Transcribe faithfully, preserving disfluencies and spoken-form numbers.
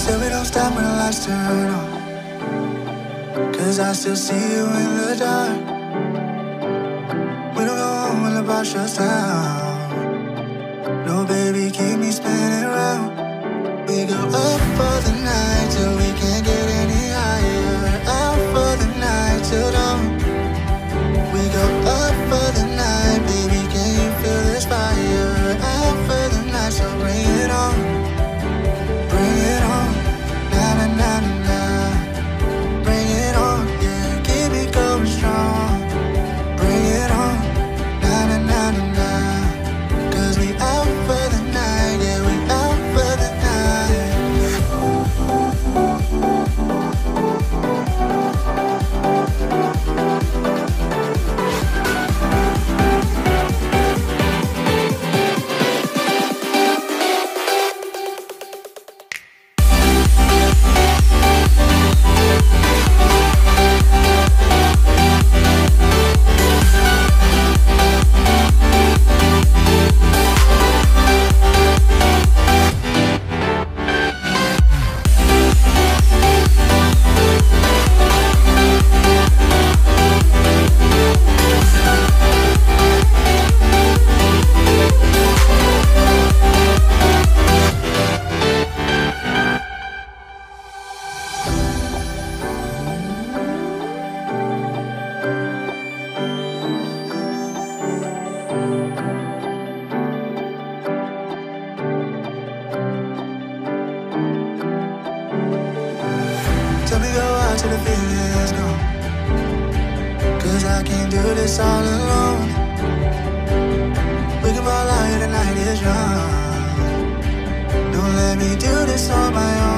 Said we don't stop when the lights turn on, 'cause I still see you in the dark. We don't go home when the bar shuts down. No, baby, keep me spinning round. We go up for the night till we can't get any higher. Out for the night till dawn. We go up for the night, baby, can you feel this fire? Out for the night, so bring it on. Bring it on. Na na na na na. Bring it on, yeah, keep it going strong. Bring it on. Na na na na na. 'Cause we out for the night, yeah, we out for the night. Tell me go out till the feeling's gone, 'cause I can't do this all alone. We can fall out here, the night is young. Don't let me do this on my own.